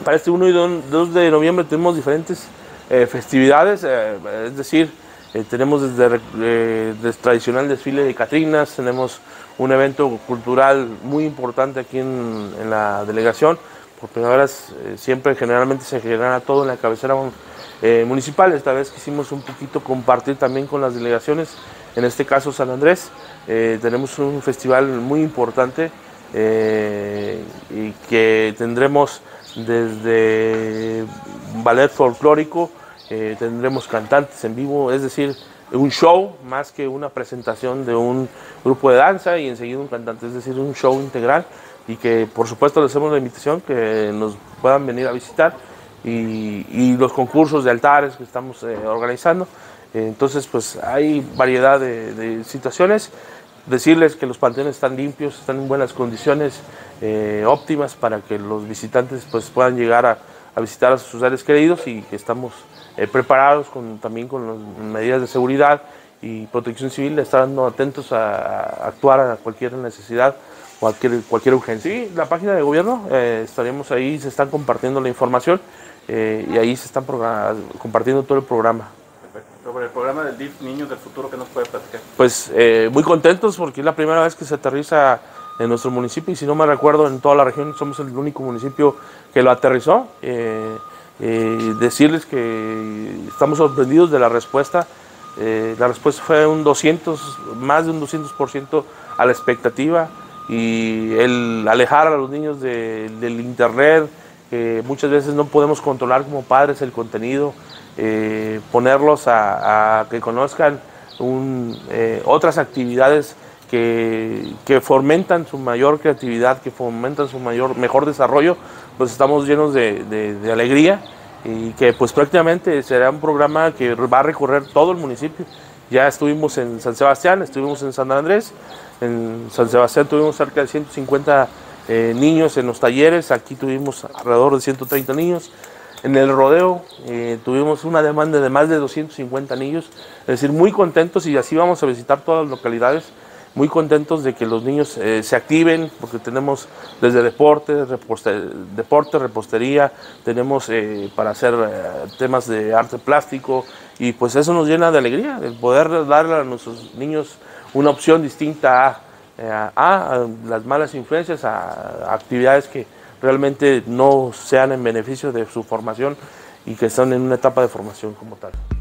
Para este 1 y 2 de noviembre tenemos diferentes festividades, es decir, tenemos desde tradicional desfile de Catrinas, tenemos un evento cultural muy importante aquí en la delegación. Por primera vez, siempre generalmente se genera todo en la cabecera municipal. Esta vez quisimos un poquito compartir también con las delegaciones, en este caso San Andrés. Tenemos un festival muy importante y que tendremos desde ballet folclórico, tendremos cantantes en vivo, es decir, un show más que una presentación de un grupo de danza y enseguida un cantante, es decir, un show integral, y que por supuesto les hacemos la invitación que nos puedan venir a visitar y los concursos de altares que estamos organizando. Entonces pues hay variedad de situaciones. Decirles que los panteones están limpios, están en buenas condiciones óptimas para que los visitantes pues puedan llegar a visitar a sus seres queridos, y que estamos preparados también con las medidas de seguridad y protección civil, estando atentos a actuar a cualquier necesidad, cualquier urgencia. Sí, la página de gobierno, estaremos ahí, se están compartiendo la información y ahí se están compartiendo todo el programa. Sobre el programa del DIF Niños del Futuro, ¿qué nos puede platicar? Pues muy contentos porque es la primera vez que se aterriza en nuestro municipio, y si no me recuerdo, en toda la región somos el único municipio que lo aterrizó. Decirles que estamos sorprendidos de la respuesta. La respuesta fue más de un 200% a la expectativa, y el alejar a los niños del internet, que muchas veces no podemos controlar como padres el contenido, ponerlos a que conozcan otras actividades que fomentan su mayor creatividad, que fomentan su mejor desarrollo. Pues estamos llenos de alegría, y que pues prácticamente será un programa que va a recorrer todo el municipio. Ya estuvimos en San Sebastián, estuvimos en San Andrés. En San Sebastián tuvimos cerca de 150 niños en los talleres, aquí tuvimos alrededor de 130 niños. En el rodeo tuvimos una demanda de más de 250 niños, es decir, muy contentos, y así vamos a visitar todas las localidades, muy contentos de que los niños se activen, porque tenemos desde deporte, repostería, tenemos para hacer temas de arte plástico, y pues eso nos llena de alegría, el poder darle a nuestros niños una opción distinta a las malas influencias, a actividades que realmente no sean en beneficio de su formación y que están en una etapa de formación como tal.